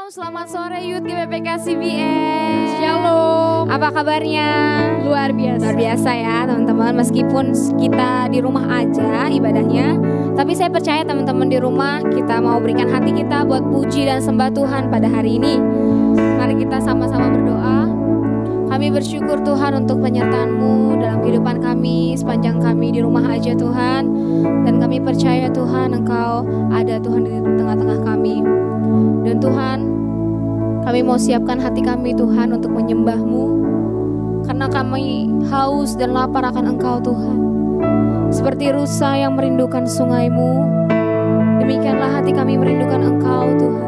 Selamat sore Youth GBPK CBS. Shalom. Apa kabarnya? Luar biasa. Luar biasa ya teman-teman. Meskipun kita di rumah aja ibadahnya, tapi saya percaya teman-teman di rumah kita mau berikan hati kita buat puji dan sembah Tuhan pada hari ini. Mari kita sama-sama berdoa. Kami bersyukur Tuhan untuk penyertaan-Mu dalam kehidupan kami, sepanjang kami di rumah aja Tuhan. Dan kami percaya Tuhan Engkau ada Tuhan di tengah-tengah kami. Dan Tuhan, kami mau siapkan hati kami Tuhan untuk menyembah-Mu, karena kami haus dan lapar akan Engkau Tuhan. Seperti rusa yang merindukan sungai-Mu, demikianlah hati kami merindukan Engkau Tuhan.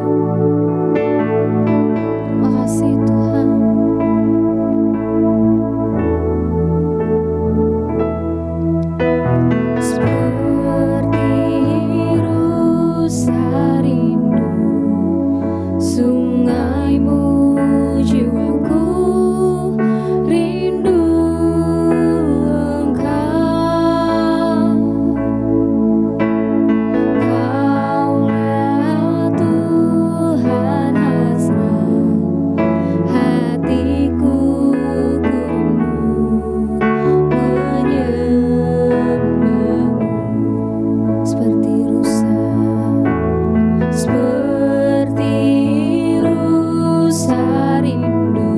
Terima kasih Tuhan. Seperti rusa rindu sungai-Mu, jiwaku rindu Engkau. Kaulah Tuhan hasrat hatiku, menyembah-Mu seperti rusa, seperti rusa rindu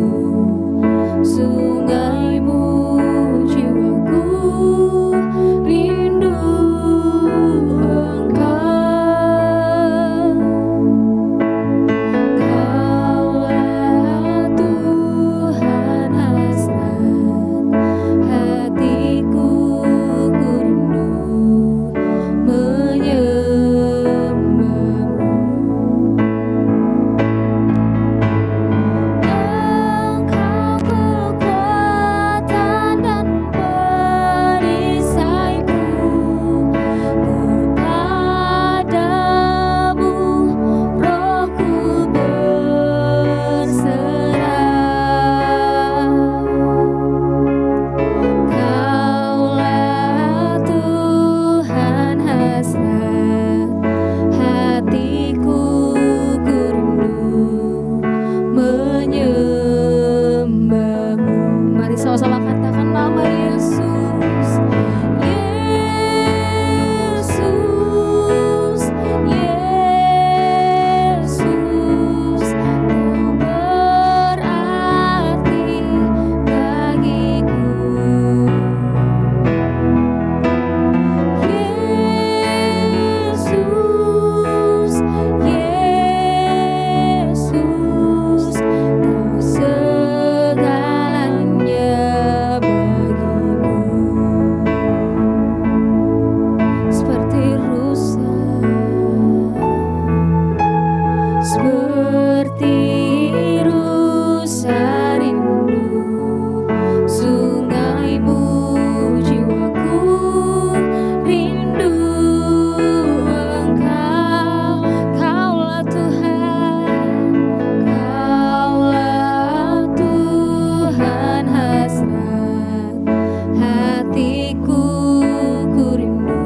sungai-Mu, jiwaku rindu Engkau. Kaulah Tuhan hasrat hatiku, ku rindu menyembah-Mu. Engkau kekuatan dan perisaiku, kepadamu rohku berserah. Kaulah Tuhan hasrat hatiku, ku rindu menyembah-Mu. Mari sama-sama katakan nama Yesus. Yesus, Yesus, Kau berarti bagiku. Yesus, Yesus, Kau segalanya bagiku. Seperti rusa, seperti rusa rindu sungai-Mu, jiwaku rindu Engkau. Kaulah Tuhan, Kaulah Tuhan hasrat hatiku, ku rindu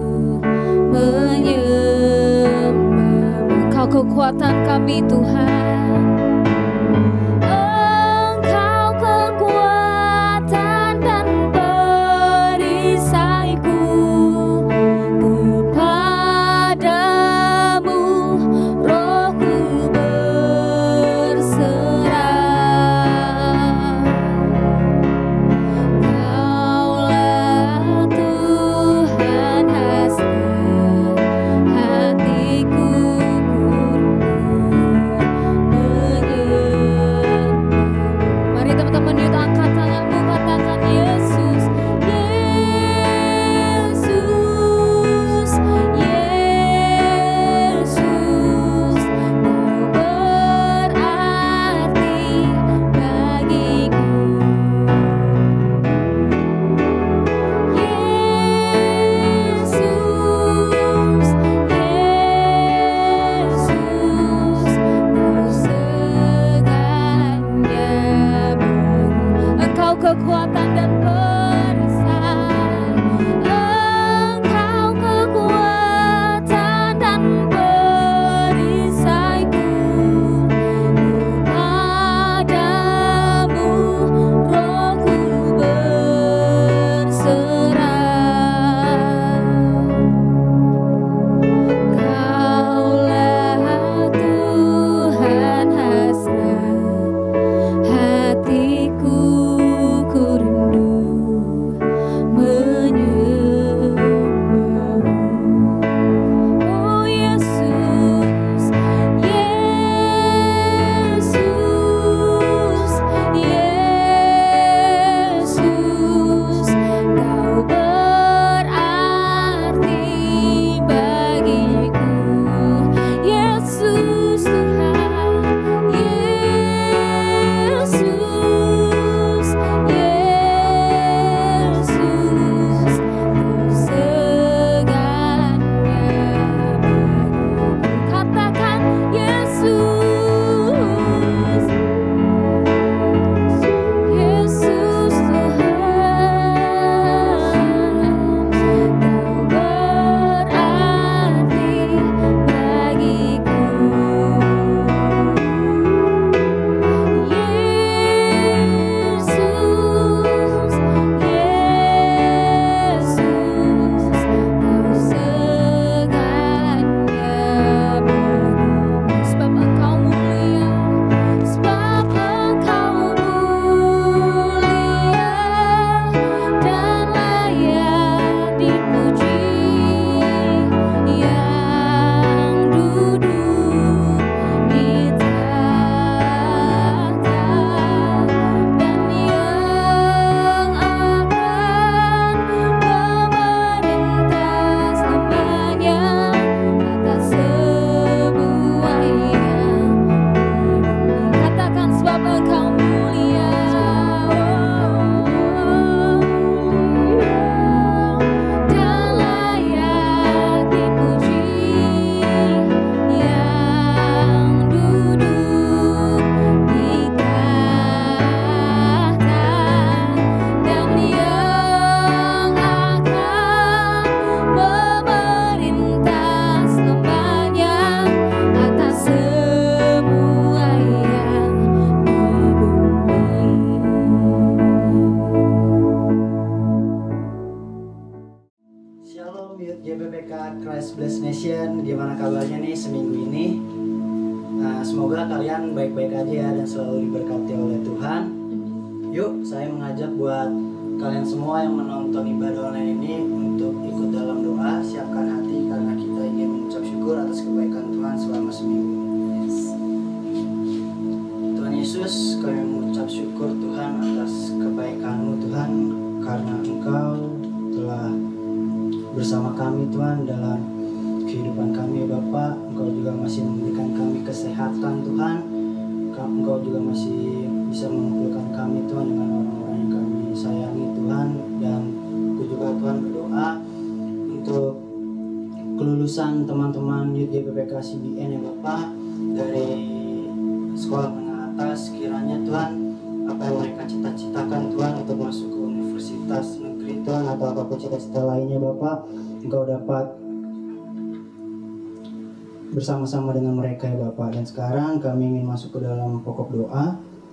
menyembah-Mu. Engkau kekuatan kami Tuhan. Engkau kekuatan dan perisaiku, kepadamu rohku berserah. Kaulah Tuhan hasrat hatiku, ku menyembah. Mari teman-teman yuk angkat tanganmu, katakan Yesus, Yesus, Yesus, Kau berarti bagiku. Yesus, Yesus, Kau segalanya bagiku. Engkau kekuatan dan perisai. Engkau kekuatan dan perisaiku, Christ Bless Nation, gimana kabarnya nih seminggu ini? Semoga kalian baik-baik aja ya dan selalu diberkati oleh Tuhan. Yuk, saya mengajak buat kalian semua yang menonton ibadah online ini untuk ikut dalam doa. Siapkan hati karena kita ingin mengucap syukur atas kebaikan Tuhan selama seminggu. Tuhan Yesus, kami mengucap syukur Tuhan atas kebaikan-Mu Tuhan, karena Engkau telah bersama kami Tuhan dalam kehidupan kami Bapa. Engkau juga masih memberikan kami kesehatan Tuhan. Engkau juga masih bisa mengumpulkan kami Tuhan dengan orang-orang yang kami sayangi Tuhan. Dan aku juga Tuhan berdoa untuk kelulusan teman-teman Youth GPPK CBN ya Bapa, dari sekolah menengah atas. Kiranya Tuhan, apa yang mereka cita-citakan Tuhan untuk masuk ke universitas negeri Tuhan atau apapun cita-cita lainnya Bapak, Engkau dapat bersama-sama dengan mereka ya Bapak. Dan sekarang kami ingin masuk ke dalam pokok doa.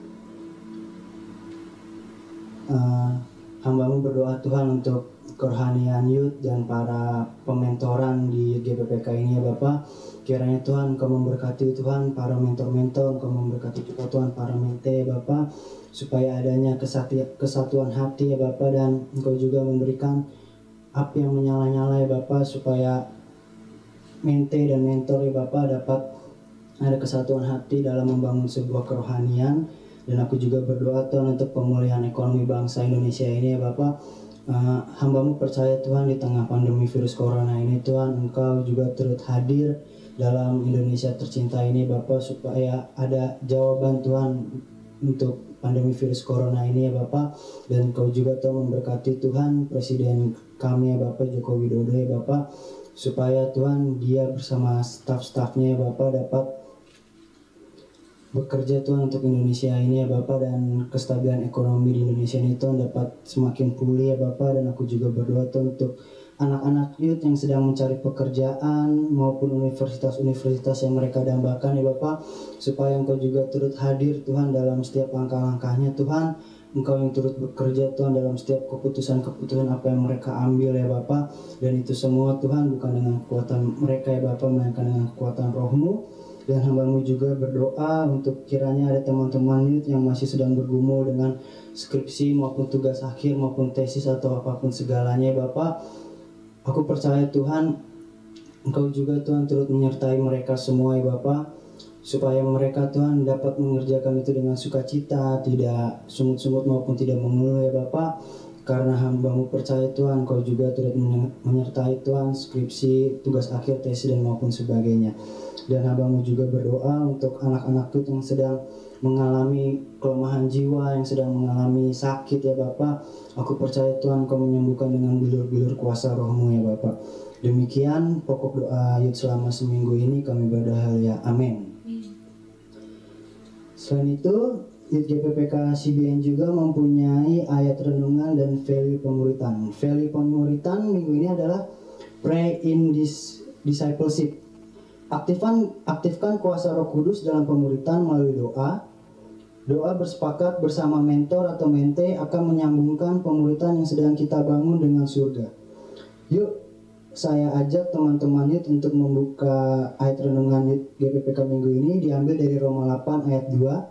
Hamba-Mu berdoa Tuhan untuk kerohanian youth dan para pementoran di GPPK ini ya Bapak. Kiranya Tuhan Engkau memberkati Tuhan para mentor-mentor, Engkau memberkati juga Tuhan para mente ya Bapak, supaya adanya kesatuan hati ya Bapak, dan Engkau juga memberikan api yang menyala-nyala ya Bapak, supaya mente dan mentor ya Bapak dapat ada kesatuan hati dalam membangun sebuah kerohanian. Dan aku juga berdoa Tuhan untuk pemulihan ekonomi bangsa Indonesia ini ya Bapak. Hamba-Mu percaya Tuhan di tengah pandemi virus corona ini Tuhan, Engkau juga turut hadir dalam Indonesia tercinta ini Bapak, supaya ada jawaban Tuhan untuk pandemi virus corona ini ya Bapak. Dan Engkau juga Tuhan memberkati Tuhan Presiden kami ya Bapak, Joko Widodo ya Bapak, supaya Tuhan dia bersama staf-stafnya ya Bapak dapat bekerja Tuhan untuk Indonesia ini ya Bapak, dan kestabilan ekonomi di Indonesia ini Tuhan dapat semakin pulih ya Bapak. Dan aku juga berdoa Tuhan untuk anak-anak youth yang sedang mencari pekerjaan maupun universitas-universitas yang mereka dambakan ya Bapak, supaya Engkau juga turut hadir Tuhan dalam setiap langkah-langkahnya Tuhan. Engkau yang turut bekerja Tuhan dalam setiap keputusan-keputusan apa yang mereka ambil ya Bapak. Dan itu semua Tuhan bukan dengan kekuatan mereka ya Bapak, melainkan dengan kekuatan Roh-Mu. Dan hamba-Mu juga berdoa untuk kiranya ada teman-teman youth yang masih sedang bergumul dengan skripsi maupun tugas akhir maupun tesis atau apapun segalanya ya Bapak. Aku percaya Tuhan Engkau juga Tuhan turut menyertai mereka semua ya Bapak, supaya mereka Tuhan dapat mengerjakan itu dengan sukacita, tidak sungut-sungut maupun tidak mengeluh ya Bapak. Karena hamba-Mu percaya Tuhan Engkau juga turut menyertai Tuhan skripsi, tugas akhir, tesis dan maupun sebagainya. Dan hamba-Mu juga berdoa untuk anak-anak youth yang sedang mengalami kelemahan jiwa, yang sedang mengalami sakit ya Bapak. Aku percaya Tuhan Engkau menyembuhkan dengan bilur-bilur kuasa Roh-Mu ya Bapak. Demikian pokok doa youth selama seminggu ini kami berdoa ya, amin. Selain itu, Youth GPPK CBN juga mempunyai ayat renungan dan value pemuritan. Value pemuritan minggu ini adalah pray in this discipleship. Aktifkan kuasa Roh Kudus dalam pemuritan melalui doa. Doa bersepakat bersama mentor atau mente akan menyambungkan pemuritan yang sedang kita bangun dengan surga. Yuk, saya ajak teman-teman youth untuk membuka ayat renungan Youth GPPK minggu ini, diambil dari Roma 8 ayat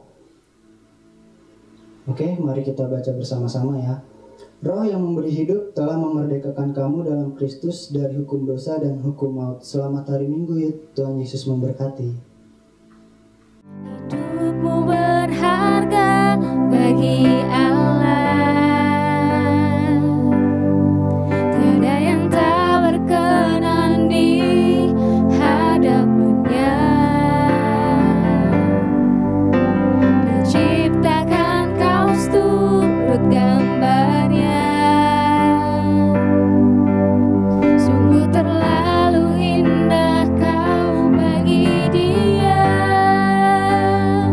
2. Oke, mari kita baca bersama-sama ya. Roh yang memberi hidup telah memerdekakan kamu dalam Kristus dari hukum dosa dan hukum maut. Selamat hari Minggu Youth, Tuhan Yesus memberkati. Hidupmu berharga bagi Allah, tiada yang tak berkenan di hadapannya. Diciptakan kau turut gambarnya, sungguh terlalu indah kau bagi Dia.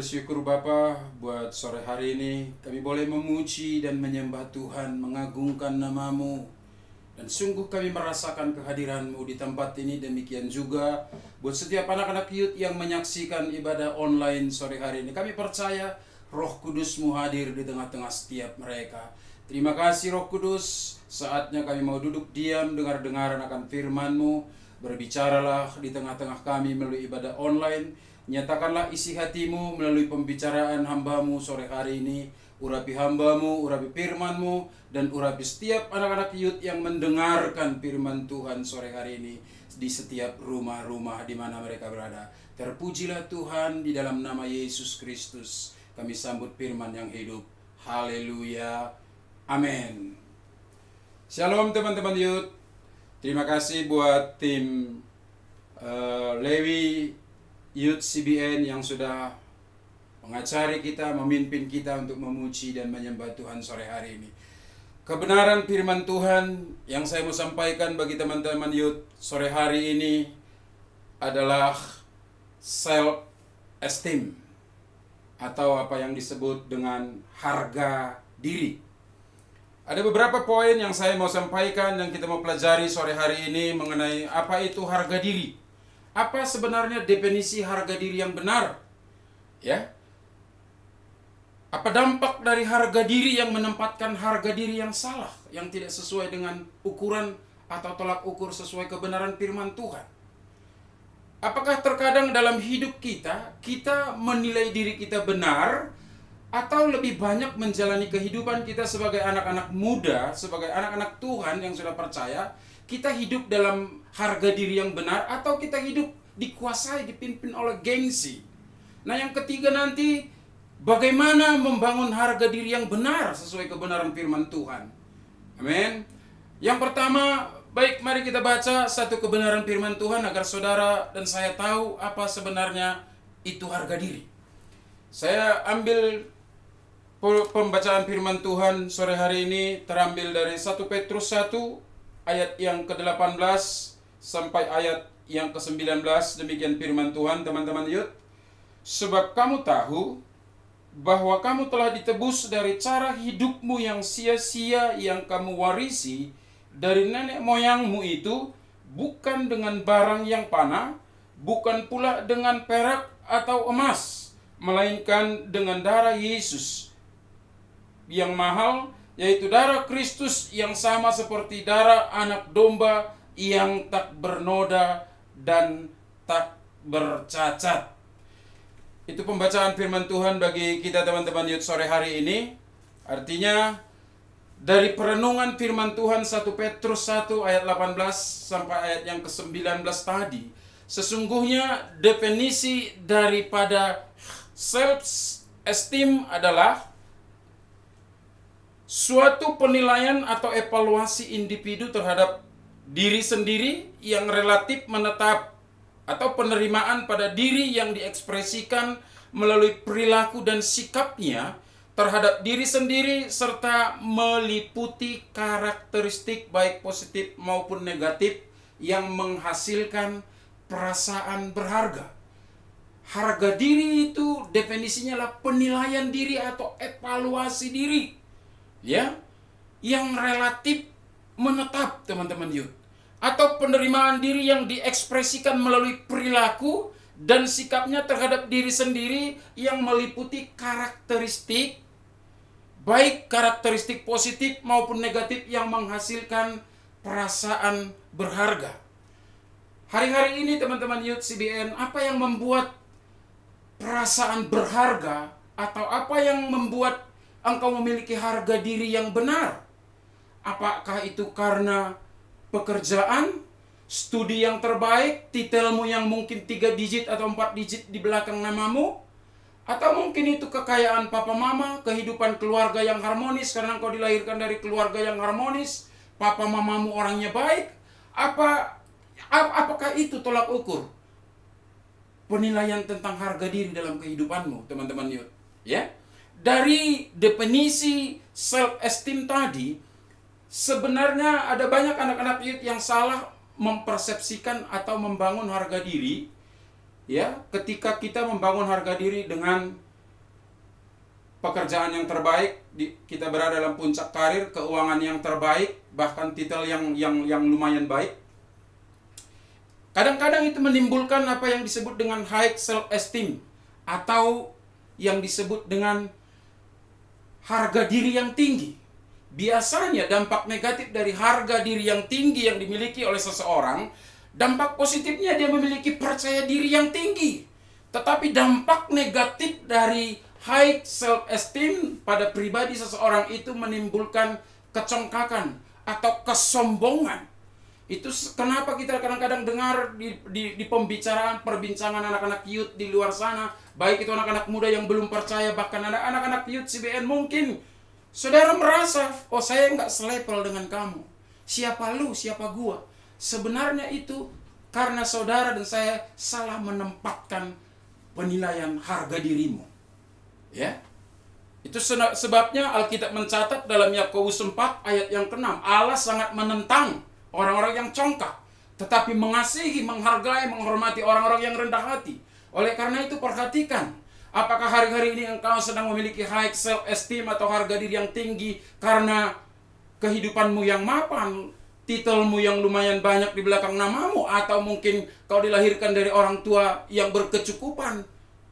bersyukur Bapa buat sore hari ini kami boleh memuji dan menyembah Tuhan, mengagungkan nama-Mu. Dan sungguh kami merasakan kehadiran-Mu di tempat ini. Demikian juga buat setiap anak-anak youth yang menyaksikan ibadah online sore hari ini. Kami percaya Roh Kudus-Mu hadir di tengah-tengah setiap mereka. Terima kasih Roh Kudus, saatnya kami mau duduk diam dengar-dengaran akan firman-Mu. Berbicaralah di tengah-tengah kami melalui ibadah online. Nyatakanlah isi hati-Mu melalui pembicaraan hamba-Mu sore hari ini. Urapi hamba-Mu, urapi firman-Mu, dan urapi setiap anak-anak youth yang mendengarkan firman Tuhan sore hari ini di setiap rumah-rumah di mana mereka berada. Terpujilah Tuhan, di dalam nama Yesus Kristus kami sambut firman yang hidup. Haleluya. Amin. Shalom teman-teman youth. Terima kasih buat tim Lewi Youth CBN yang sudah mengajari kita, memimpin kita untuk memuji dan menyembah Tuhan sore hari ini. Kebenaran firman Tuhan yang saya mau sampaikan bagi teman-teman youth sore hari ini adalah self-esteem, atau apa yang disebut dengan harga diri. Ada beberapa poin yang saya mau sampaikan yang kita mau pelajari sore hari ini mengenai apa itu harga diri. Apa sebenarnya definisi harga diri yang benar? Ya. Apa dampak dari harga diri yang menempatkan harga diri yang salah, yang tidak sesuai dengan ukuran atau tolak ukur sesuai kebenaran firman Tuhan? Apakah terkadang dalam hidup kita menilai diri kita benar, atau lebih banyak menjalani kehidupan kita sebagai anak-anak muda, sebagai anak-anak Tuhan yang sudah percaya, kita hidup dalam harga diri yang benar, atau kita hidup dikuasai, dipimpin oleh gengsi? Nah, yang ketiga nanti, bagaimana membangun harga diri yang benar sesuai kebenaran firman Tuhan. Amin. Yang pertama, baik mari kita baca satu kebenaran firman Tuhan agar saudara dan saya tahu apa sebenarnya itu harga diri. Saya ambil pembacaan firman Tuhan sore hari ini terambil dari 1 Petrus 1 ayat yang ke-18 sampai ayat yang ke-19. Demikian firman Tuhan, teman-teman youth. Sebab kamu tahu bahwa kamu telah ditebus dari cara hidupmu yang sia-sia yang kamu warisi dari nenek moyangmu itu, bukan dengan barang yang panah, bukan pula dengan perak atau emas, melainkan dengan darah Yesus yang mahal, yaitu darah Kristus yang sama seperti darah anak domba yang tak bernoda dan tak bercacat. Itu pembacaan firman Tuhan bagi kita teman-teman youth sore hari ini. Artinya dari perenungan firman Tuhan 1 Petrus 1 ayat 18 sampai ayat yang ke-19 tadi, sesungguhnya definisi daripada self-esteem adalah suatu penilaian atau evaluasi individu terhadap diri sendiri yang relatif menetap, atau penerimaan pada diri yang diekspresikan melalui perilaku dan sikapnya terhadap diri sendiri, serta meliputi karakteristik baik positif maupun negatif yang menghasilkan perasaan berharga. Harga diri itu definisinya adalah penilaian diri atau evaluasi diri, ya, yang relatif menetap, teman-teman youth, atau penerimaan diri yang diekspresikan melalui perilaku dan sikapnya terhadap diri sendiri yang meliputi karakteristik baik karakteristik positif maupun negatif yang menghasilkan perasaan berharga. Hari-hari ini teman-teman youth CBN, apa yang membuat perasaan berharga, atau apa yang membuat engkau memiliki harga diri yang benar? Apakah itu karena pekerjaan, studi yang terbaik, titelmu yang mungkin 3 digit atau 4 digit di belakang namamu? Atau mungkin itu kekayaan papa mama, kehidupan keluarga yang harmonis karena engkau dilahirkan dari keluarga yang harmonis, papa mamamu orangnya baik? Apakah itu tolak ukur penilaian tentang harga diri dalam kehidupanmu, teman-teman youth? Ya, dari definisi self-esteem tadi, sebenarnya ada banyak anak-anak youth yang salah mempersepsikan atau membangun harga diri. Ya, ketika kita membangun harga diri dengan pekerjaan yang terbaik, kita berada dalam puncak karir, keuangan yang terbaik, bahkan titel yang lumayan baik. Kadang-kadang itu menimbulkan apa yang disebut dengan high self-esteem, atau yang disebut dengan harga diri yang tinggi. Biasanya dampak negatif dari harga diri yang tinggi yang dimiliki oleh seseorang, dampak positifnya dia memiliki percaya diri yang tinggi. Tetapi dampak negatif dari high self-esteem pada pribadi seseorang itu menimbulkan kecongkakan atau kesombongan. Itu kenapa kita kadang-kadang dengar di pembicaraan, perbincangan anak-anak youth di luar sana, baik itu anak-anak muda yang belum percaya, bahkan anak-anak youth CBN mungkin. Saudara merasa, oh saya nggak selevel dengan kamu. Siapa lu, siapa gua? Sebenarnya itu karena saudara dan saya salah menempatkan penilaian harga dirimu. Ya. Itu sebabnya Alkitab mencatat dalam Yakobus 4 ayat yang ke-6, Allah sangat menentang orang-orang yang congkak, tetapi mengasihi, menghargai, menghormati orang-orang yang rendah hati. Oleh karena itu perhatikan, apakah hari-hari ini engkau sedang memiliki high self-esteem atau harga diri yang tinggi karena kehidupanmu yang mapan, titelmu yang lumayan banyak di belakang namamu, atau mungkin kau dilahirkan dari orang tua yang berkecukupan.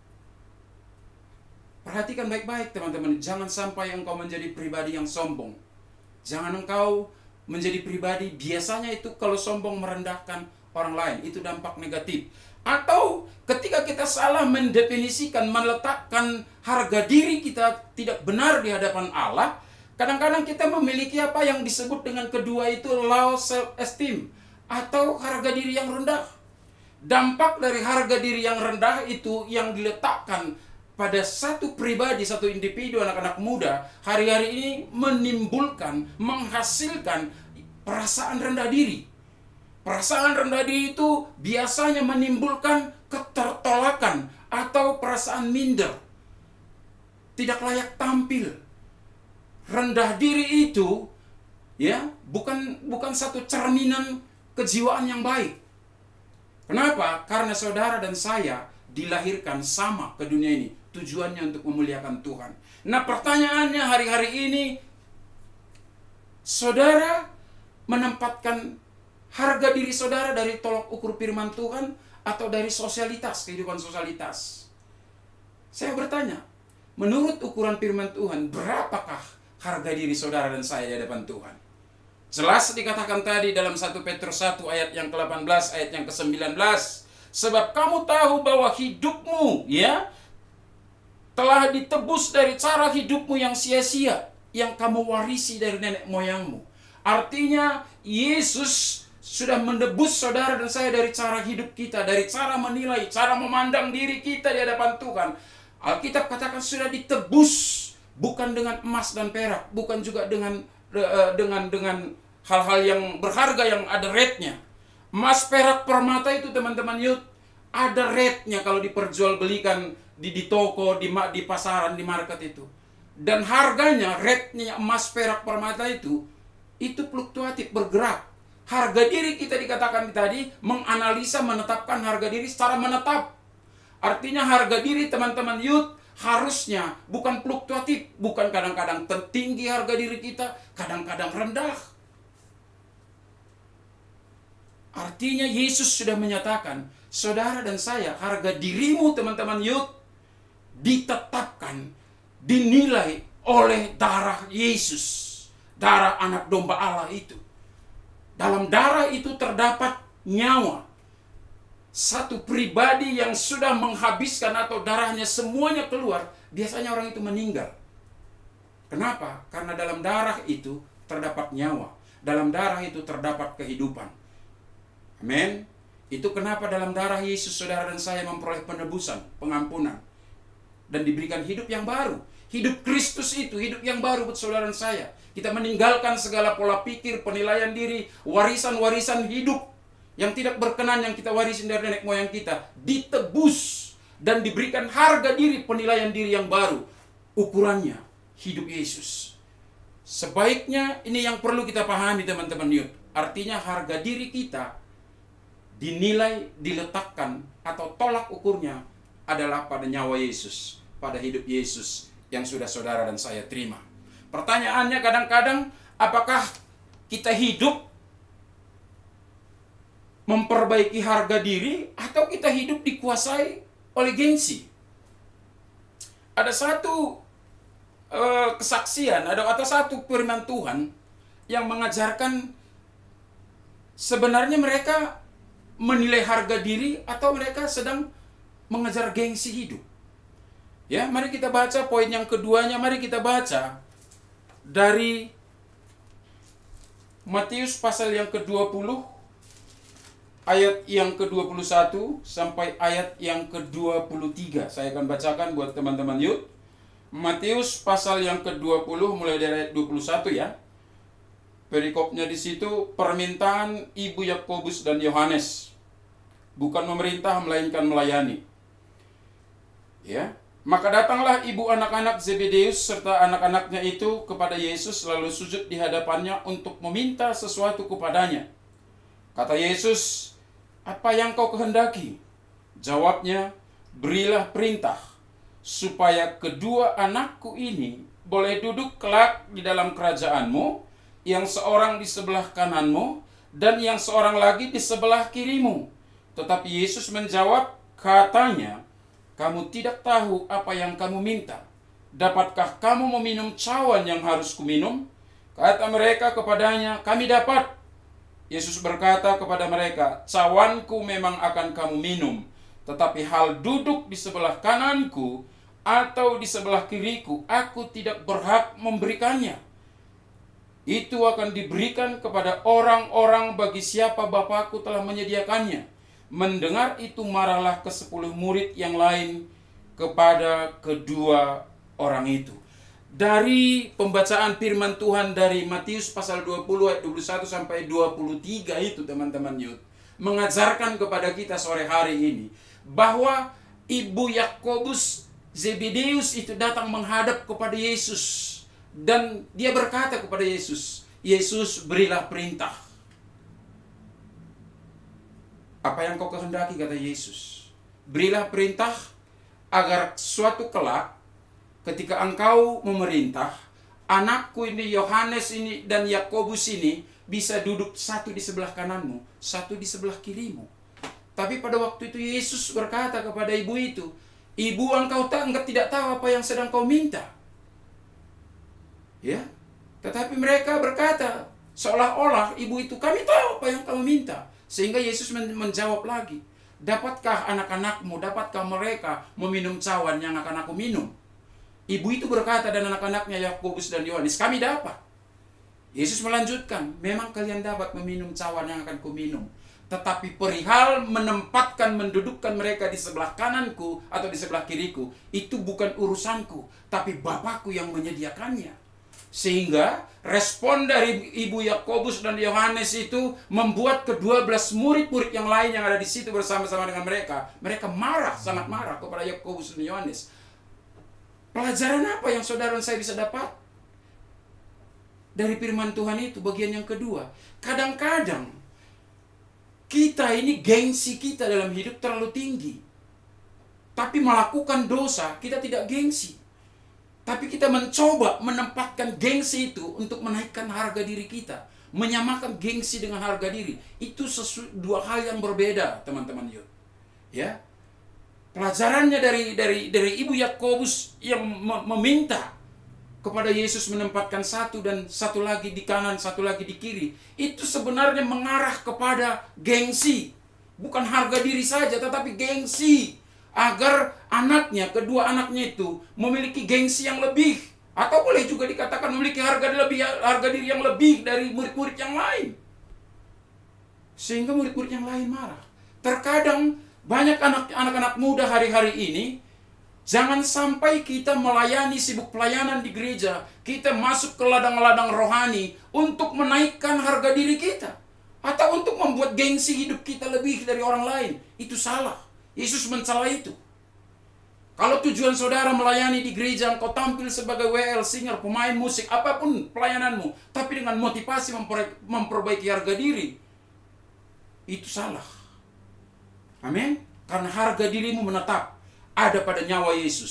Perhatikan baik-baik teman-teman, jangan sampai engkau menjadi pribadi yang sombong. Jangan engkau menjadi pribadi, biasanya itu kalau sombong merendahkan orang lain, itu dampak negatif. Atau ketika kita salah mendefinisikan, meletakkan harga diri kita tidak benar di hadapan Allah, kadang-kadang kita memiliki apa yang disebut dengan kedua itu low self-esteem, atau harga diri yang rendah. Dampak dari harga diri yang rendah itu yang diletakkan pada satu pribadi, satu individu, anak-anak muda, hari-hari ini menimbulkan, menghasilkan perasaan rendah diri. Perasaan rendah diri itu biasanya menimbulkan ketertolakan atau perasaan minder. Tidak layak tampil. Rendah diri itu ya bukan satu cerminan kejiwaan yang baik. Kenapa? Karena saudara dan saya dilahirkan sama ke dunia ini. Tujuannya untuk memuliakan Tuhan. Nah, pertanyaannya hari-hari ini, saudara menempatkan harga diri saudara dari tolok ukur firman Tuhan atau dari sosialitas, kehidupan sosialitas? Saya bertanya, menurut ukuran firman Tuhan, berapakah harga diri saudara dan saya di hadapan Tuhan? Jelas dikatakan tadi dalam 1 Petrus 1 ayat yang ke-18, ayat yang ke-19. Sebab kamu tahu bahwa hidupmu telah ditebus dari cara hidupmu yang sia-sia, yang kamu warisi dari nenek moyangmu. Artinya Yesus sudah menebus saudara dan saya dari cara hidup kita, dari cara menilai, cara memandang diri kita di hadapan Tuhan. Alkitab katakan sudah ditebus, bukan dengan emas dan perak, bukan juga dengan hal-hal yang berharga yang ada rate-nya. Emas, perak, permata itu teman-teman youth, ada rate-nya kalau diperjualbelikan di toko, di pasaran, di market itu. Dan harganya, rate-nya emas, perak, permata itu fluktuatif, bergerak. Harga diri kita dikatakan tadi, menganalisa, menetapkan harga diri secara menetap. Artinya harga diri teman-teman youth harusnya bukan fluktuatif, bukan kadang-kadang tertinggi harga diri kita, kadang-kadang rendah. Artinya Yesus sudah menyatakan, saudara dan saya, harga dirimu teman-teman youth ditetapkan, dinilai oleh darah Yesus, darah anak domba Allah itu. Dalam darah itu terdapat nyawa. Satu pribadi yang sudah menghabiskan atau darahnya semuanya keluar, biasanya orang itu meninggal. Kenapa? Karena dalam darah itu terdapat nyawa. Dalam darah itu terdapat kehidupan. Amin. Itu kenapa dalam darah Yesus saudara dan saya memperoleh penebusan, pengampunan, dan diberikan hidup yang baru. Hidup Kristus itu hidup yang baru buat saudara dan saya. Kita meninggalkan segala pola pikir, penilaian diri, warisan-warisan hidup yang tidak berkenan yang kita warisin dari nenek moyang kita. Ditebus dan diberikan harga diri, penilaian diri yang baru. Ukurannya hidup Yesus. Sebaiknya ini yang perlu kita pahami teman-teman youth. Artinya harga diri kita dinilai, diletakkan atau tolak ukurnya adalah pada nyawa Yesus, pada hidup Yesus yang sudah saudara dan saya terima. Pertanyaannya kadang-kadang, apakah kita hidup memperbaiki harga diri atau kita hidup dikuasai oleh gengsi? Ada satu kesaksian, ada satu firman Tuhan yang mengajarkan sebenarnya mereka menilai harga diri atau mereka sedang mengejar gengsi hidup. Ya, mari kita baca poin yang keduanya. Mari kita baca dari Matius pasal yang ke-20 ayat yang ke-21 sampai ayat yang ke-23. Saya akan bacakan buat teman-teman youth. Matius pasal yang ke-20 mulai dari ayat 21 ya. Perikopnya di situ, permintaan ibu Yakobus dan Yohanes. Bukan memerintah melainkan melayani. Ya. Maka datanglah ibu anak-anak Zebedeus serta anak-anaknya itu kepada Yesus lalu sujud di hadapannya untuk meminta sesuatu kepadanya. Kata Yesus, "Apa yang kau kehendaki?" Jawabnya, "Berilah perintah supaya kedua anakku ini boleh duduk kelak di dalam kerajaanmu, yang seorang di sebelah kananmu dan yang seorang lagi di sebelah kirimu." Tetapi Yesus menjawab, katanya, "Kamu tidak tahu apa yang kamu minta. Dapatkah kamu meminum cawan yang harus kuminum?" Kata mereka kepadanya, "Kami dapat." Yesus berkata kepada mereka, "Cawanku memang akan kamu minum, tetapi hal duduk di sebelah kananku atau di sebelah kiriku, aku tidak berhak memberikannya. Itu akan diberikan kepada orang-orang bagi siapa Bapakku telah menyediakannya." Mendengar itu marahlah ke-10 murid yang lain kepada kedua orang itu. Dari pembacaan firman Tuhan dari Matius pasal 20 ayat 21 sampai 23 itu teman-teman youth, mengajarkan kepada kita sore hari ini bahwa ibu Yakobus Zebedeus itu datang menghadap kepada Yesus. Dan dia berkata kepada Yesus, "Yesus, berilah perintah." "Apa yang kau kehendaki?" kata Yesus. "Berilah perintah agar suatu kelak ketika engkau memerintah, anakku ini, Yohanes ini, dan Yakobus ini bisa duduk satu di sebelah kananmu, satu di sebelah kirimu." Tapi pada waktu itu Yesus berkata kepada ibu itu, "Ibu, engkau tidak tahu apa yang sedang kau minta." Ya, tetapi mereka berkata seolah-olah ibu itu, "Kami tahu apa yang kamu minta." Sehingga Yesus menjawab lagi, "Dapatkah anak-anakmu, dapatkah mereka meminum cawan yang akan aku minum?" Ibu itu berkata dan anak-anaknya Yakobus dan Yohanes, "Kami dapat." Yesus melanjutkan, "Memang kalian dapat meminum cawan yang akan kuminum. Tetapi perihal menempatkan, mendudukkan mereka di sebelah kananku atau di sebelah kiriku, itu bukan urusanku, tapi Bapakku yang menyediakannya." Sehingga respon dari ibu Yakobus dan Yohanes itu membuat ke-12 murid-murid yang lain yang ada di situ bersama-sama dengan mereka. Mereka marah, sangat marah kepada Yakobus dan Yohanes. Pelajaran apa yang saudara dan saya bisa dapat dari firman Tuhan itu? Bagian yang kedua, kadang-kadang kita ini, gengsi kita dalam hidup terlalu tinggi. Tapi melakukan dosa, kita tidak gengsi. Tapi kita mencoba menempatkan gengsi itu untuk menaikkan harga diri kita. Menyamakan gengsi dengan harga diri. Itu dua hal yang berbeda, teman-teman yuk. Ya. Pelajarannya dari ibu Yakobus yang meminta kepada Yesus menempatkan satu dan satu lagi di kanan, satu lagi di kiri. Itu sebenarnya mengarah kepada gengsi. Bukan harga diri saja, tetapi gengsi. Agar anaknya, kedua anaknya itu memiliki gengsi yang lebih. Atau boleh juga dikatakan memiliki harga diri yang lebih dari murid-murid yang lain. Sehingga murid-murid yang lain marah. Terkadang banyak anak-anak muda hari-hari ini, jangan sampai kita melayani, sibuk pelayanan di gereja, kita masuk ke ladang-ladang rohani untuk menaikkan harga diri kita. Atau untuk membuat gengsi hidup kita lebih dari orang lain. Itu salah. Yesus mencela itu. Kalau tujuan saudara melayani di gereja, engkau tampil sebagai WL, singer, pemain musik, apapun pelayananmu, tapi dengan motivasi memperbaiki harga diri, itu salah. Amin. Karena harga dirimu menetap ada pada nyawa Yesus.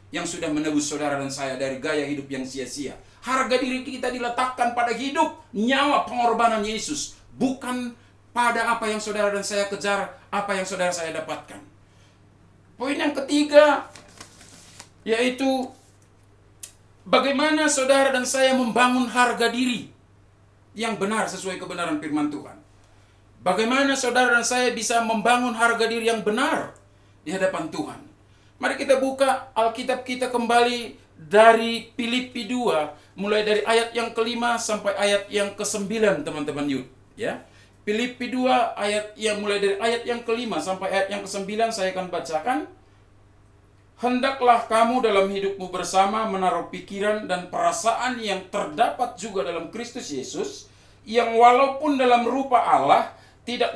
yang sudah menebus saudara dan saya dari gaya hidup yang sia-sia. Harga diri kita diletakkan pada hidup, nyawa, pengorbanan Yesus, bukan pada apa yang saudara dan saya kejar, apa yang saudara saya dapatkan. Poin yang ketiga, yaitu bagaimana saudara dan saya membangun harga diri yang benar sesuai kebenaran firman Tuhan. Bagaimana saudara dan saya bisa membangun harga diri yang benar di hadapan Tuhan. Mari kita buka Alkitab kita kembali dari Filipi 2, mulai dari ayat yang ke-5 sampai ayat yang ke-9, teman-teman Yud. Ya. Filipi 2 mulai dari ayat yang ke-5 sampai ayat yang ke-9 saya akan bacakan. Hendaklah kamu dalam hidupmu bersama menaruh pikiran dan perasaan yang terdapat juga dalam Kristus Yesus, yang walaupun dalam rupa Allah tidak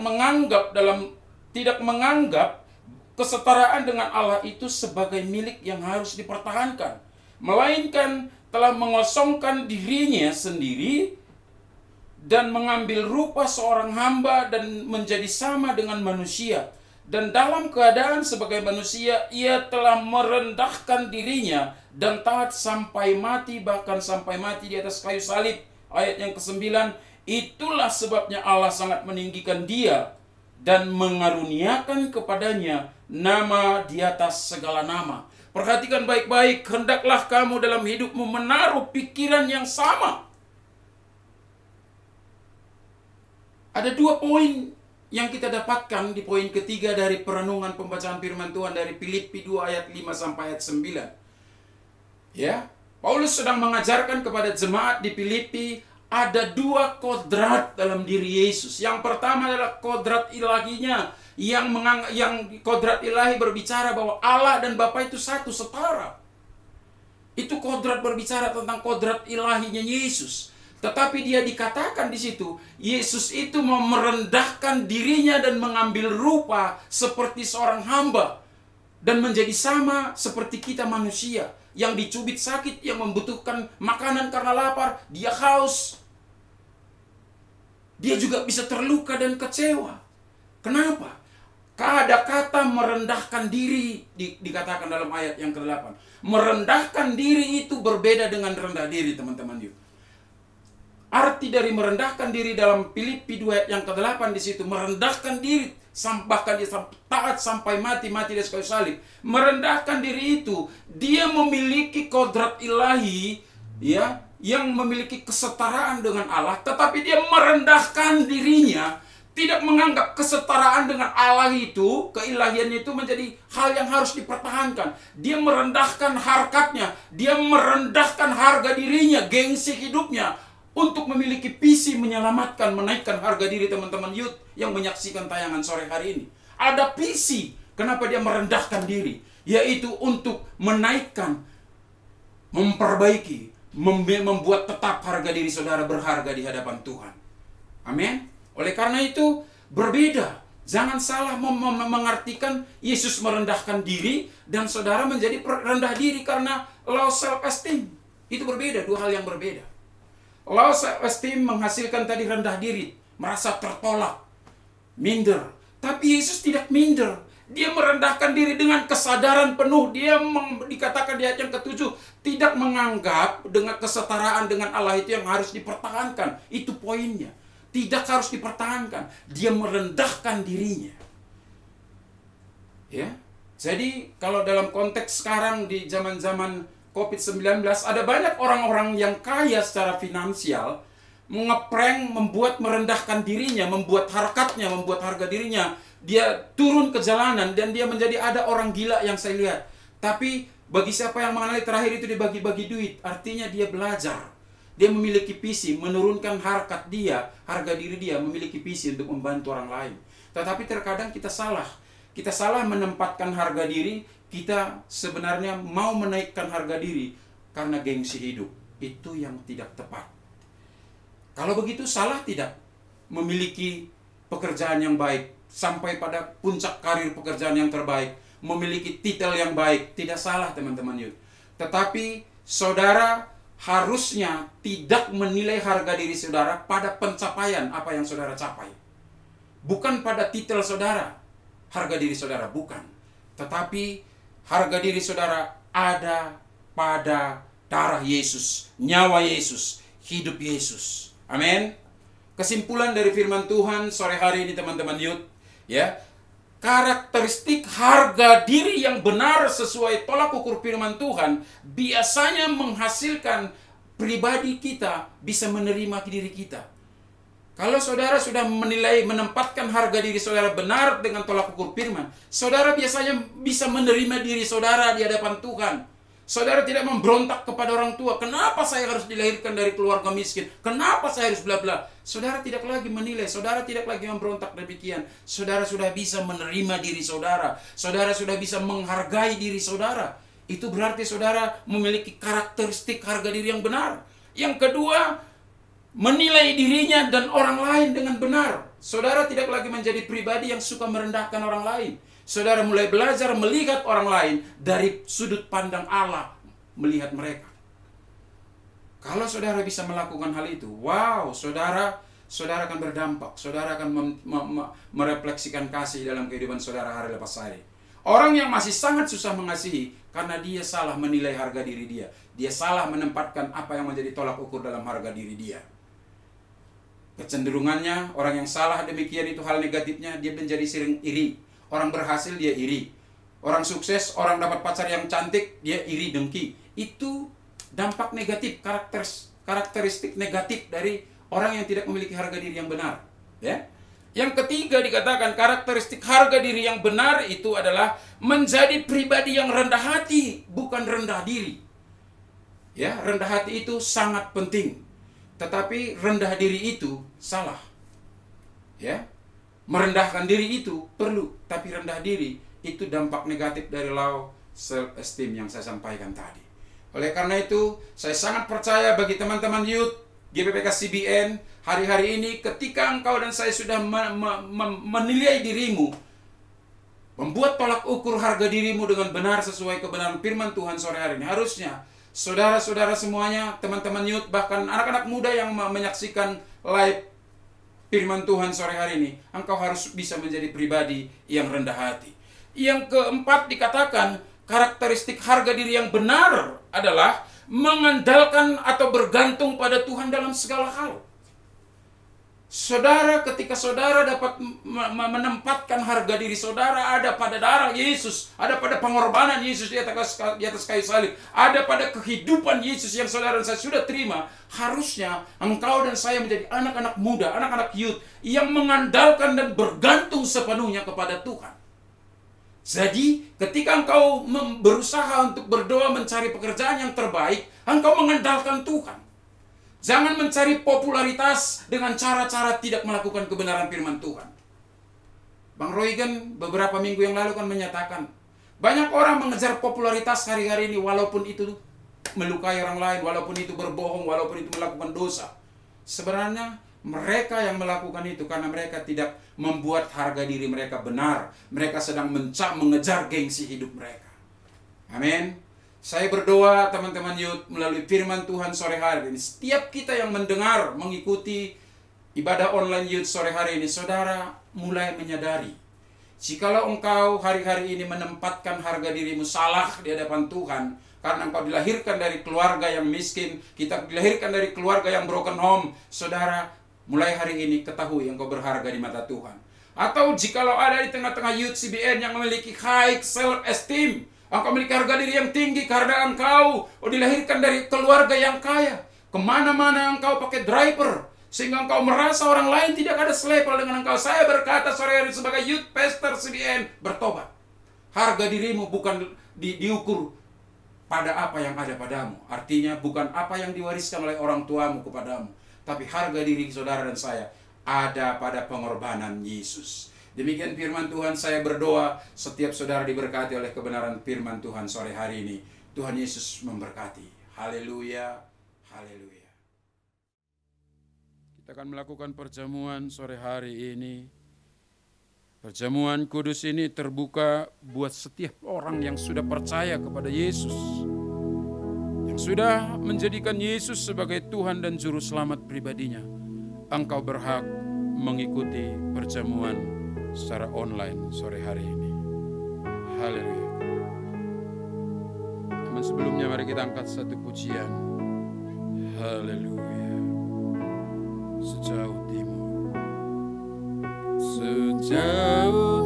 menganggap kesetaraan dengan Allah itu sebagai milik yang harus dipertahankan, melainkan telah mengosongkan dirinya sendiri dan mengambil rupa seorang hamba dan menjadi sama dengan manusia. Dan dalam keadaan sebagai manusia, ia telah merendahkan dirinya dan taat sampai mati, bahkan sampai mati di atas kayu salib. Ayat yang ke-9, itulah sebabnya Allah sangat meninggikan dia dan mengaruniakan kepadanya nama di atas segala nama. Perhatikan baik-baik, hendaklah kamu dalam hidupmu menaruh pikiran yang sama. Ada 2 poin yang kita dapatkan di poin ketiga dari perenungan pembacaan firman Tuhan dari Filipi 2 ayat 5 sampai ayat 9. Ya, Paulus sedang mengajarkan kepada jemaat di Filipi ada 2 kodrat dalam diri Yesus. Yang pertama adalah kodrat ilahinya, yang kodrat ilahi berbicara bahwa Allah dan Bapa itu satu, setara. Itu kodrat berbicara tentang kodrat ilahinya Yesus. Tetapi dia dikatakan di situ, Yesus itu mau merendahkan dirinya dan mengambil rupa seperti seorang hamba. Dan menjadi sama seperti kita manusia. Yang dicubit sakit, yang membutuhkan makanan karena lapar, dia haus. Dia juga bisa terluka dan kecewa. Kenapa? Ada kata merendahkan diri, dikatakan dalam ayat yang ke-8. Merendahkan diri itu berbeda dengan rendah diri, teman-teman. Arti dari merendahkan diri dalam Filipi 2 ayat yang ke-8 di situ, merendahkan diri, bahkan dia taat sampai mati di atas kayu salib. Merendahkan diri itu, dia memiliki kodrat ilahi, ya, yang memiliki kesetaraan dengan Allah, tetapi dia merendahkan dirinya, tidak menganggap kesetaraan dengan Allah itu, keilahiannya itu menjadi hal yang harus dipertahankan. Dia merendahkan harkatnya, dia merendahkan harga dirinya, gengsi hidupnya, untuk memiliki visi menyelamatkan, menaikkan harga diri teman-teman youth yang menyaksikan tayangan sore hari ini. Ada visi, kenapa dia merendahkan diri, yaitu untuk menaikkan, memperbaiki, membuat tetap harga diri saudara berharga di hadapan Tuhan. Amin. Oleh karena itu berbeda. Jangan salah mengartikan Yesus merendahkan diri dan saudara menjadi rendah diri karena low self-esteem. Itu berbeda, 2 hal yang berbeda. Low self-esteem menghasilkan tadi rendah diri, merasa tertolak, minder. Tapi Yesus tidak minder. Dia merendahkan diri dengan kesadaran penuh. Dia dikatakan di ayat yang ke-7, tidak menganggap dengan kesetaraan dengan Allah itu yang harus dipertahankan. Itu poinnya. Tidak harus dipertahankan. Dia merendahkan dirinya. Ya. Jadi kalau dalam konteks sekarang di zaman-zaman COVID-19, ada banyak orang-orang yang kaya secara finansial ngeprank, membuat merendahkan dirinya, membuat harkatnya, membuat harga dirinya. Dia turun ke jalanan dan dia menjadi ada orang gila yang saya lihat. Tapi bagi siapa yang mengenali terakhir itu dia bagi-bagi duit, artinya dia belajar. Dia memiliki visi, menurunkan harkat dia, harga diri dia, memiliki visi untuk membantu orang lain. Tetapi terkadang kita salah. Kita salah menempatkan harga diri. Kita sebenarnya mau menaikkan harga diri karena gengsi hidup. Itu yang tidak tepat. Kalau begitu salah tidak memiliki pekerjaan yang baik, sampai pada puncak karir pekerjaan yang terbaik, memiliki titel yang baik. Tidak salah teman-teman yuk. Tetapi saudara harusnya tidak menilai harga diri saudara pada pencapaian apa yang saudara capai. Bukan pada titel saudara, harga diri saudara, bukan. Tetapi harga diri saudara ada pada darah Yesus, nyawa Yesus, hidup Yesus. Amin. Kesimpulan dari firman Tuhan sore hari ini teman-teman youth, ya. Karakteristik harga diri yang benar sesuai tolak ukur firman Tuhan biasanya menghasilkan pribadi kita bisa menerima diri kita. Kalau saudara sudah menilai, menempatkan harga diri saudara benar dengan tolak ukur firman, saudara biasanya bisa menerima diri saudara di hadapan Tuhan. Saudara tidak memberontak kepada orang tua. Kenapa saya harus dilahirkan dari keluarga miskin? Kenapa saya harus bla bla? Saudara tidak lagi menilai, saudara tidak lagi memberontak demikian. Saudara sudah bisa menerima diri saudara. Saudara sudah bisa menghargai diri saudara. Itu berarti saudara memiliki karakteristik harga diri yang benar. Yang kedua, menilai dirinya dan orang lain dengan benar. Saudara tidak lagi menjadi pribadi yang suka merendahkan orang lain. Saudara mulai belajar melihat orang lain dari sudut pandang Allah, melihat mereka. Kalau saudara bisa melakukan hal itu, wow, saudara akan berdampak. Saudara akan merefleksikan kasih dalam kehidupan saudara hari lepas hari. Orang yang masih sangat susah mengasihi karena dia salah menilai harga diri dia. Dia salah menempatkan apa yang menjadi tolak ukur dalam harga diri dia. Kecenderungannya, orang yang salah demikian itu hal negatifnya, dia menjadi sering iri. Orang berhasil, dia iri. Orang sukses, orang dapat pacar yang cantik, dia iri, dengki. Itu dampak negatif, karakteristik negatif dari orang yang tidak memiliki harga diri yang benar. Ya. Yang ketiga dikatakan karakteristik harga diri yang benar itu adalah menjadi pribadi yang rendah hati, bukan rendah diri. Ya, rendah hati itu sangat penting. Tetapi rendah diri itu salah. Ya. Merendahkan diri itu perlu, tapi rendah diri itu dampak negatif dari low self esteem yang saya sampaikan tadi. Oleh karena itu, saya sangat percaya bagi teman-teman youth GPPK CBN hari-hari ini ketika engkau dan saya sudah menilai dirimu, membuat tolak ukur harga dirimu dengan benar sesuai kebenaran firman Tuhan sore hari ini, harusnya saudara-saudara semuanya, teman-teman youth, bahkan anak-anak muda yang menyaksikan live firman Tuhan sore hari ini, engkau harus bisa menjadi pribadi yang rendah hati. Yang keempat dikatakan, karakteristik harga diri yang benar adalah mengandalkan atau bergantung pada Tuhan dalam segala hal. Saudara, ketika saudara dapat menempatkan harga diri saudara ada pada darah Yesus, ada pada pengorbanan Yesus di atas kayu salib, ada pada kehidupan Yesus yang saudara dan saya sudah terima, harusnya engkau dan saya menjadi anak-anak muda, anak-anak youth yang mengandalkan dan bergantung sepenuhnya kepada Tuhan. Jadi, ketika engkau berusaha untuk berdoa mencari pekerjaan yang terbaik, engkau mengandalkan Tuhan. Jangan mencari popularitas dengan cara-cara tidak melakukan kebenaran firman Tuhan. Bang Roygen beberapa minggu yang lalu kan menyatakan, banyak orang mengejar popularitas hari-hari ini walaupun itu melukai orang lain, walaupun itu berbohong, walaupun itu melakukan dosa. Sebenarnya mereka yang melakukan itu karena mereka tidak membuat harga diri mereka benar. Mereka sedang mengejar gengsi hidup mereka. Amin. Saya berdoa teman-teman youth melalui firman Tuhan sore hari ini. Setiap kita yang mendengar, mengikuti ibadah online youth sore hari ini, saudara mulai menyadari. Jikalau engkau hari-hari ini menempatkan harga dirimu salah di hadapan Tuhan, karena engkau dilahirkan dari keluarga yang miskin, kita dilahirkan dari keluarga yang broken home, saudara, mulai hari ini ketahui engkau berharga di mata Tuhan. Atau jikalau ada di tengah-tengah youth CBN yang memiliki high self-esteem, engkau memiliki harga diri yang tinggi karena engkau dilahirkan dari keluarga yang kaya. Kemana-mana engkau pakai driver, sehingga engkau merasa orang lain tidak ada selevel dengan engkau. Saya berkata sore hari sebagai youth pastor CBN, bertobat. Harga dirimu bukan diukur pada apa yang ada padamu. Artinya bukan apa yang diwariskan oleh orang tuamu kepadamu. Tapi harga diri saudara dan saya ada pada pengorbanan Yesus. Demikian firman Tuhan, saya berdoa setiap saudara diberkati oleh kebenaran firman Tuhan sore hari ini. Tuhan Yesus memberkati. Haleluya, haleluya. Kita akan melakukan perjamuan sore hari ini. Perjamuan kudus ini terbuka buat setiap orang yang sudah percaya kepada Yesus. Yang sudah menjadikan Yesus sebagai Tuhan dan Juru Selamat pribadinya. Engkau berhak mengikuti perjamuan secara online sore hari ini. Haleluya. Namun sebelumnya mari kita angkat satu pujian. Haleluya. Sejauh timur, sejauh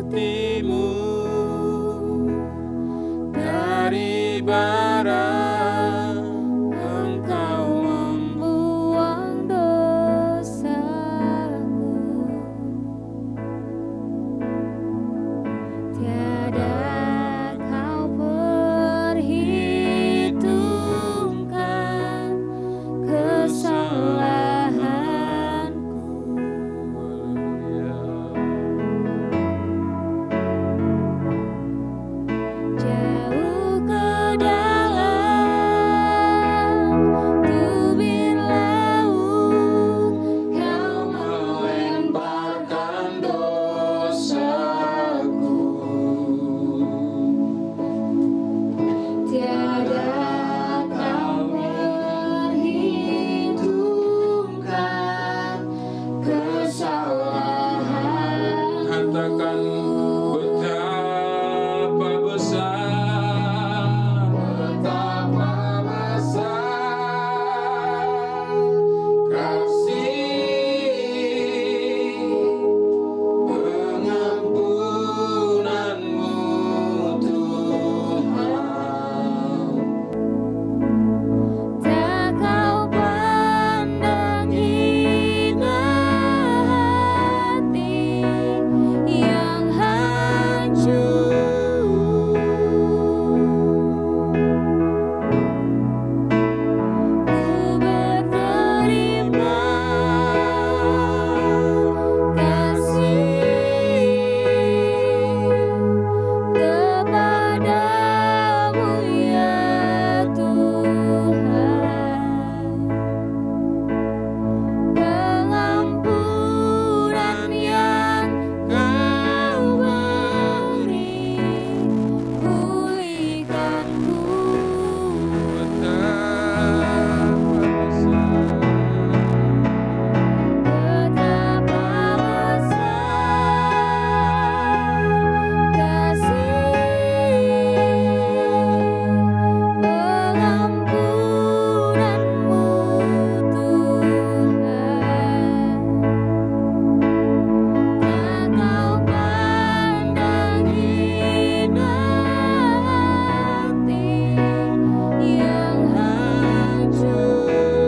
timur dari barat, Engkau membuang dosaku. Tiada kau perhitungkan kesalahanku. Jauh ke dalam tubir laut, kau melemparkan dosaku. Tiada kau perhitungkan kesalahan. katakan betapa besar, betapa besar kasih pengampunanmu Tuhan. Tak kau pandang hina hati yang hancur. Ku berterima kasih kepadamu ya Tuhan. Pengampunan yang kau beri, pulihkanku. Betapa besar kasih pengampunanmu Tuhan. Tak kau pandang hina hati yang hancur.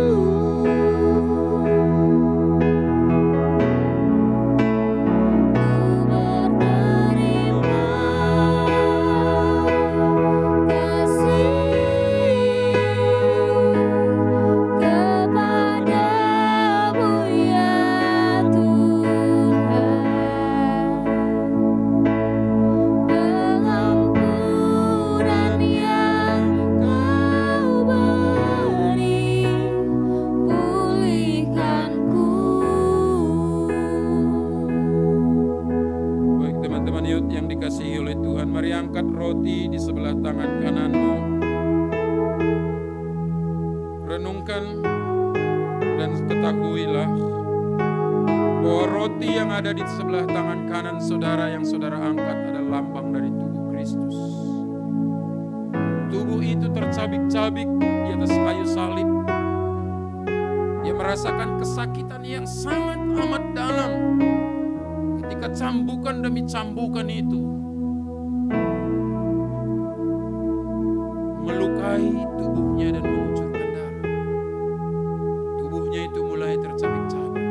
Baik teman-teman Yud yang dikasihi oleh Tuhan, mari angkat roti di sebelah tangan kananmu. Renungkan dan ketahuilah bahwa roti yang ada di sebelah tangan kanan saudara yang saudara angkat adalah lambang dari tubuh Kristus. Tubuh itu tercabik-cabik di atas kayu salib. Dia merasakan kesakitan yang sangat amat dalam. Ketika cambukan demi cambukan itu melukai tubuhnya dan mengucurkan darah. Tubuhnya itu mulai tercabik-cabik.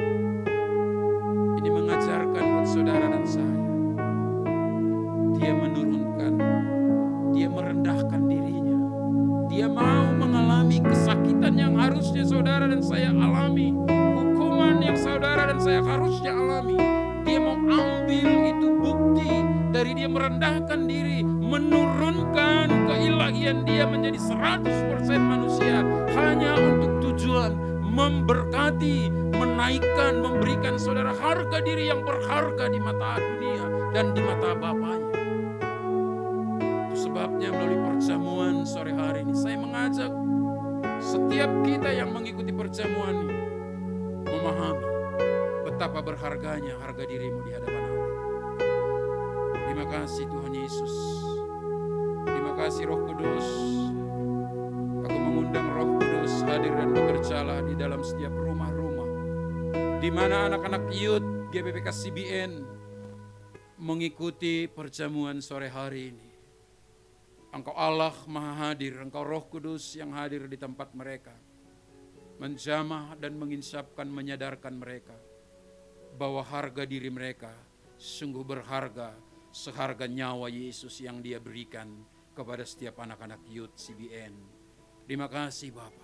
Ini mengajarkan buat saudara dan saya. Dia menurunkan, dia merendahkan dirinya. Dia mau mengalami kesakitan yang harusnya saudara dan saya alami. Hukuman yang saudara dan saya harusnya alami. Dia mau ambil itu bukti dari dia merendahkan diri, menurunkan keilahian dia menjadi 100% manusia hanya untuk tujuan memberkati, menaikkan, memberikan saudara harga diri yang berharga di mata dunia dan di mata Bapaknya. Itu sebabnya melalui perjamuan sore hari ini saya mengajak setiap kita yang mengikuti perjamuan ini memahami betapa berharganya harga dirimu di hadapan Allah. Terima kasih Tuhan Yesus. Terima kasih Roh Kudus. mengundang Roh Kudus hadir dan bekerjalah di dalam setiap rumah-rumah, di mana anak-anak youth GBPK CBN mengikuti perjamuan sore hari ini. Engkau Allah Maha Hadir, Engkau Roh Kudus yang hadir di tempat mereka, menjamah dan menginsapkan, menyadarkan mereka bahwa harga diri mereka sungguh berharga, seharga nyawa Yesus yang Dia berikan kepada setiap anak-anak youth CBN. Terima kasih Bapa.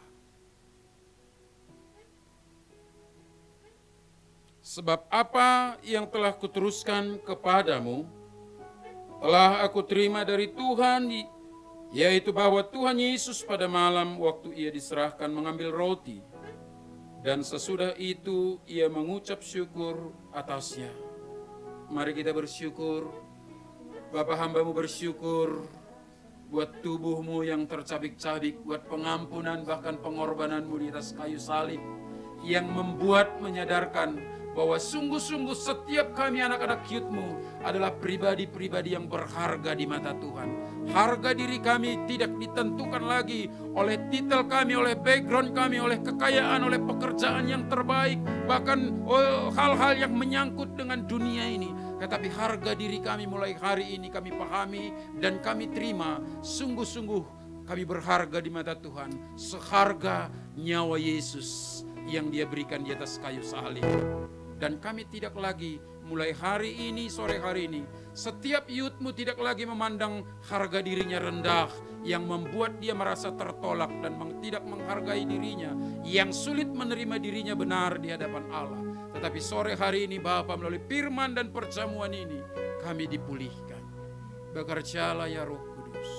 Sebab apa yang telah kuteruskan kepadamu telah aku terima dari Tuhan, yaitu bahwa Tuhan Yesus pada malam waktu Ia diserahkan mengambil roti, dan sesudah itu Ia mengucap syukur atasnya. Mari kita bersyukur. Bapa, hamba-Mu bersyukur buat tubuh-Mu yang tercabik-cabik, buat pengampunan bahkan pengorbanan-Mu di atas kayu salib, yang membuat menyadarkan bahwa sungguh-sungguh setiap kami anak-anak youth-Mu adalah pribadi-pribadi yang berharga di mata Tuhan. Harga diri kami tidak ditentukan lagi oleh titel kami, oleh background kami, oleh kekayaan, oleh pekerjaan yang terbaik, bahkan hal-hal yang menyangkut dengan dunia ini. Tetapi harga diri kami mulai hari ini kami pahami dan kami terima, sungguh-sungguh kami berharga di mata Tuhan, seharga nyawa Yesus yang Dia berikan di atas kayu salib. Dan kami tidak lagi mulai hari ini, sore hari ini, setiap youth-Mu tidak lagi memandang harga dirinya rendah, yang membuat dia merasa tertolak dan tidak menghargai dirinya, yang sulit menerima dirinya benar di hadapan Allah. Tetapi sore hari ini Bapa, melalui firman dan perjamuan ini kami dipulihkan. Bekerjalah ya Roh Kudus.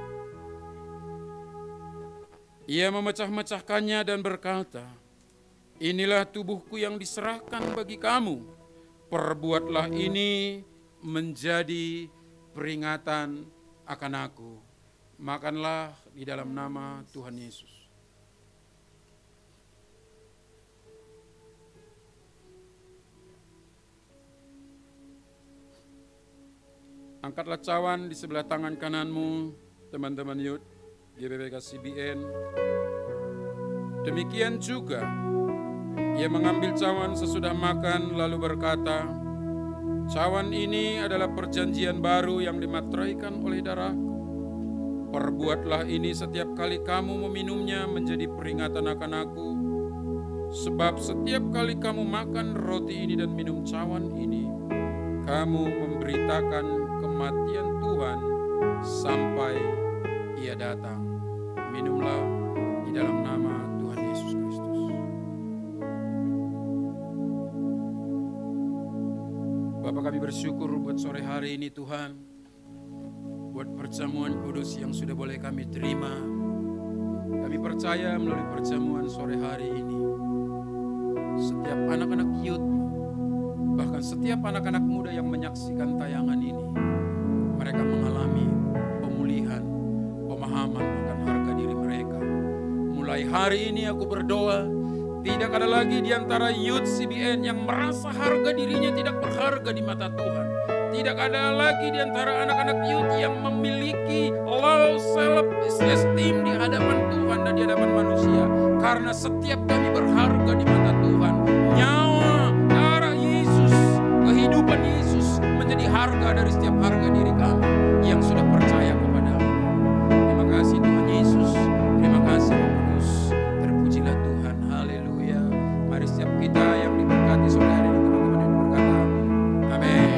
Ia memecah-mecahkannya dan berkata, inilah tubuhku yang diserahkan bagi kamu. Perbuatlah ini menjadi peringatan akan aku. Makanlah di dalam nama Tuhan Yesus. Angkatlah cawan di sebelah tangan kananmu, teman-teman youth GBPK CBN. Demikian juga Ia mengambil cawan sesudah makan lalu berkata, cawan ini adalah perjanjian baru yang dimateraikan oleh darahku. Perbuatlah ini setiap kali kamu meminumnya menjadi peringatan akan aku. Sebab setiap kali kamu makan roti ini dan minum cawan ini, kamu memberitakan kematian Tuhan sampai Ia datang. Minumlah di dalam nama Tuhan Yesus Kristus. Bapak, kami bersyukur buat sore hari ini Tuhan, buat perjamuan kudus yang sudah boleh kami terima. Kami percaya melalui perjamuan sore hari ini, setiap anak-anak youth, bahkan setiap anak-anak muda yang menyaksikan tayangan ini, mereka mengalami pemulihan, pemahaman akan harga diri mereka. Mulai hari ini aku berdoa, tidak ada lagi di antara youth CBN yang merasa harga dirinya tidak berharga di mata Tuhan. Tidak ada lagi di antara anak-anak youth yang memiliki low self-esteem di hadapan Tuhan dan di hadapan manusia. Karena setiap kami berharga di mata Tuhan. Nyawa, darah Yesus, kehidupan Yesus menjadi harga dari setiap harga diri kami yang sudah percaya kepada-Mu. Terima kasih Tuhan Yesus. Terima kasih Roh Kudus. Terpujilah Tuhan. Haleluya. Mari setiap kita yang diberkati sore hari ini, teman-teman yang berkata, amin.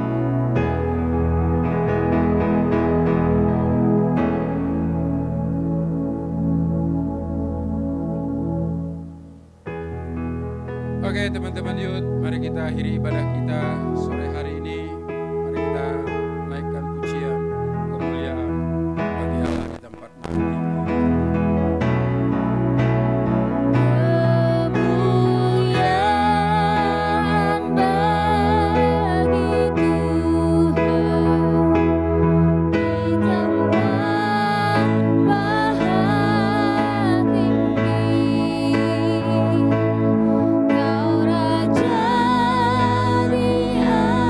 Oke teman-teman youth, mari kita akhiri ibadah kita sore hari ini. Mari kita naikkan pujian kemuliaan bagi Allah di tempat ini. Kau Raja di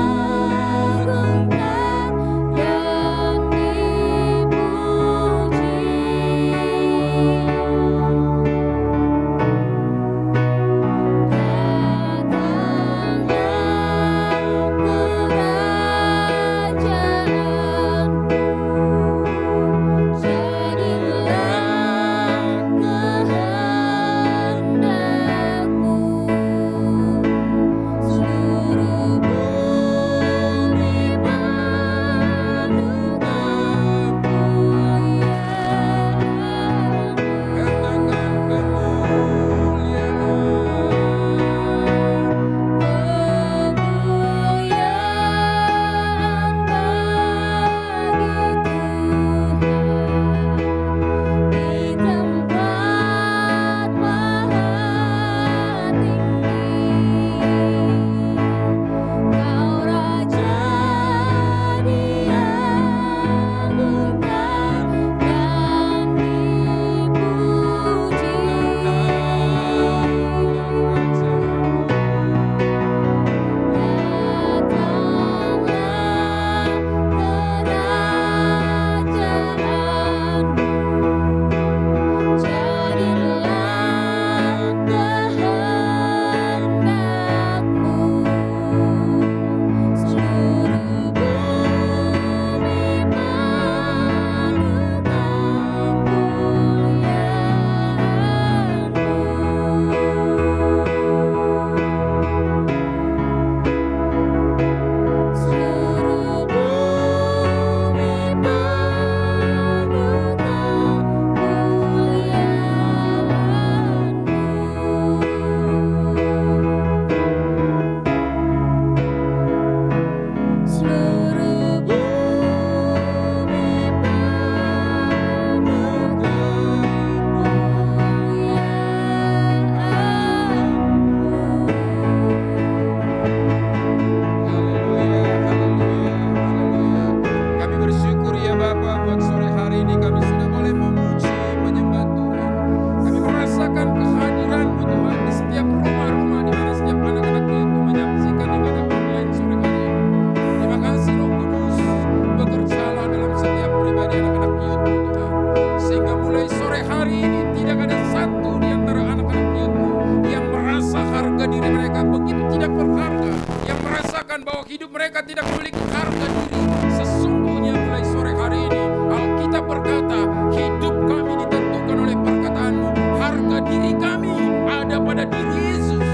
mengatakan bahwa hidup mereka tidak memiliki harga diri. Sesungguhnya mulai sore hari ini Alkitab berkata, hidup kami ditentukan oleh perkataan-Mu. Harga diri kami ada pada diri Yesus.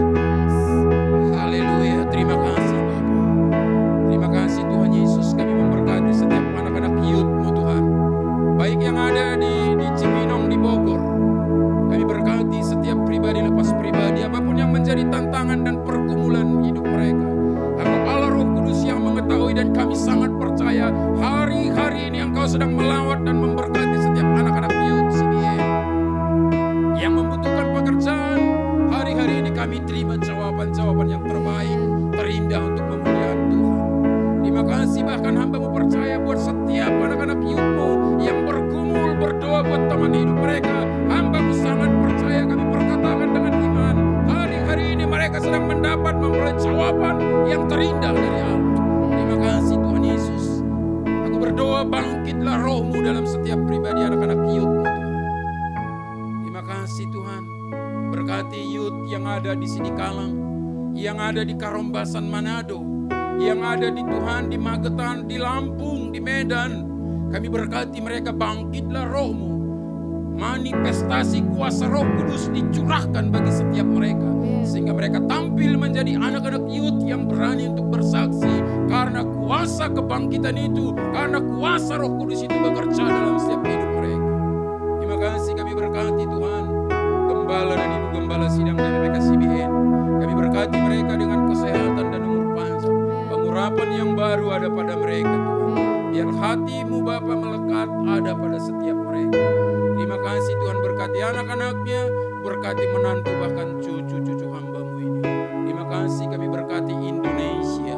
Haleluya, terima kasih Bapa. Terima kasih Tuhan Yesus, kami memberkati setiap anak-anak youth-Mu Tuhan. Baik yang ada di Cibinong, di Bogor. Kami berkati setiap pribadi lepas pribadi, apapun yang menjadi tantangan dan pergumulan hidup mereka. Engkau Allah Roh Kudus yang mengetahui, dan kami sangat percaya hari-hari ini Engkau sedang melawat dan memberkati setiap anak-anak youth CBN yang membutuhkan pekerjaan. Hari-hari ini kami terima jawaban-jawaban yang terbaik, terindah untuk memuliakan Tuhan. Terima kasih, bahkan hamba-Mu percaya buat setiap anak-anak youth-Mu yang bergumul berdoa buat teman hidup mereka. Hamba-Mu sangat percaya, kami perkatakan dengan iman, hari-hari ini mereka sedang mendapat memperoleh jawaban yang terindah dari Allah. Terima kasih Tuhan Yesus. Aku berdoa, bangkitlah Roh-Mu dalam setiap pribadi anak-anak youth-Mu Tuhan. Terima kasih Tuhan. Berkati youth yang ada di Sidikalang, yang ada di Karombasan Manado, yang ada di Tuhan di Magetan, di Lampung, di Medan. Kami berkati mereka, bangkitlah Roh-Mu. Manifestasi kuasa Roh Kudus dicurahkan bagi setiap mereka, sehingga mereka tampil menjadi anak-anak youth yang berani untuk bersaksi karena kuasa kebangkitan itu, karena kuasa Roh Kudus itu bekerja dalam setiap hidup mereka. Terima kasih, kami berkati Tuhan Gembala dan Ibu Gembala Sidang DPPK CBN. Kami berkati mereka dengan kesehatan dan umur panjang. Pengurapan yang baru ada pada mereka Tuhan. Biar hati-Mu Bapa melekat ada pada setiap mereka. Terima kasih Tuhan, berkati anak-anaknya, berkati menantu bahkan cucu-cucu hamba-Mu ini. Terima kasih, kami berkati Indonesia.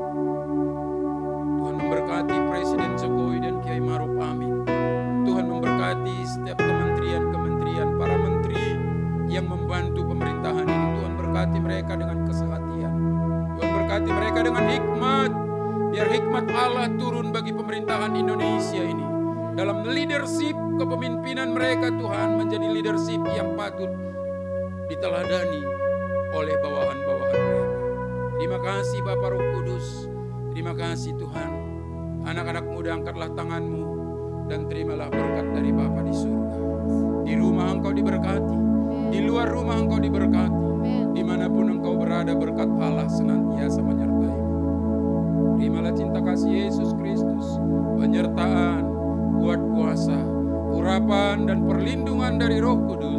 Tuhan memberkati Presiden Jokowi dan Kiai Maruf Amin. Tuhan memberkati setiap kementerian-kementerian, para menteri yang membantu pemerintahan ini. Tuhan berkati mereka dengan kesehatan. Tuhan berkati mereka dengan hikmat. Biar hikmat Allah turun bagi pemerintahan Indonesia ini. Dalam leadership kepemimpinan mereka Tuhan menjadi leadership yang patut diteladani oleh bawahan-bawahan mereka. Terima kasih Bapa Roh Kudus. Terima kasih Tuhan. Anak-anak muda, angkatlah tangan-Mu dan terimalah berkat dari Bapa di surga. Di rumah Engkau diberkati, di luar rumah Engkau diberkati. Dimanapun Engkau berada, berkat Allah senantiasa menyertai-Mu. Terimalah cinta kasih Yesus Kristus, penyertaan, kuat kuasa, urapan dan perlindungan dari Roh Kudus